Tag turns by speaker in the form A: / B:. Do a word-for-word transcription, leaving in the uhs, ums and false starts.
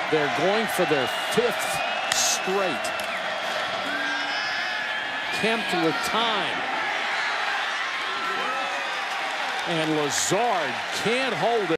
A: They're going for their fifth straight. Kemp with time. And Lazard can't hold it.